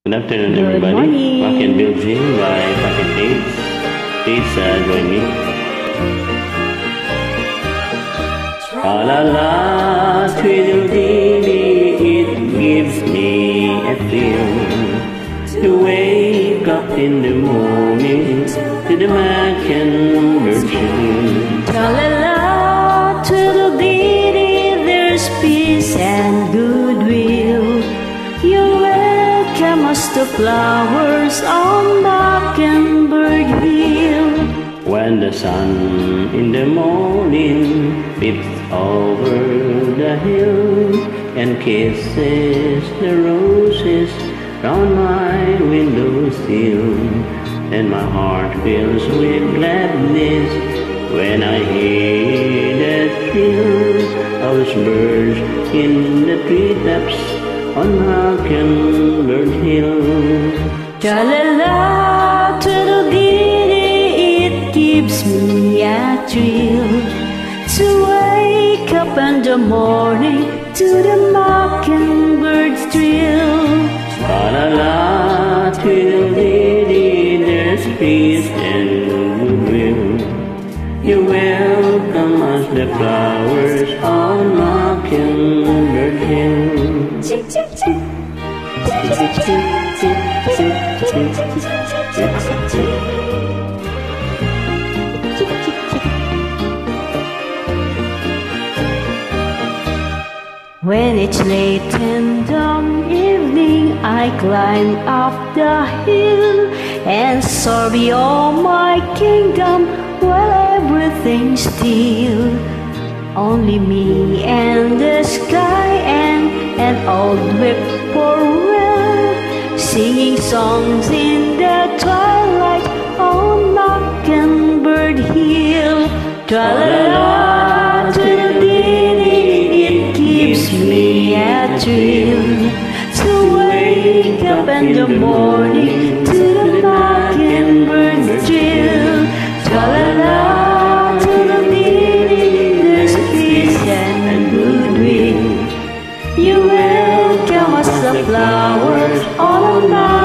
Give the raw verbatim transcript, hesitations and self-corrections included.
Good afternoon, Good everybody. morning. Rock and Building by Pocket Dates. Please uh, join me. La la la, twiddle dee, it gives me a thrill to wake up in the morning to the mockingbird tune. Tra la la, twiddle dee dee, there's peace and goodwill. You welcome us to flowers on Mockingbird Hill. When the sun in the morning peeps over the hill and kisses the roses round my windowsill, and my heart fills with gladness when I hear the trill of those birds in the treetops on Mockingbird Hill. Tra-la-la, twiddle-dee-dee, it gives me a thrill to wake up in the morning to the mockingbird's trill. La-la-la, twiddle-dee-dee, there's peace and goodwill. You welcome us the flowers on Mockingbird Hill. Chick, chick, chick. When it's late in the evening, I climb up the hill and soar beyond my kingdom while everything's still. Only me and the sky and an old whippoorwill singing songs in the twilight on Mockingbird Hill. Tra-la-la, twiddle-dee-dee, it gives me a thrill to wake up in the morning to the mockingbird's trill. Tra-la-la, twiddle-dee-dee, there's peace and goodwill. You welcome us the flowers on a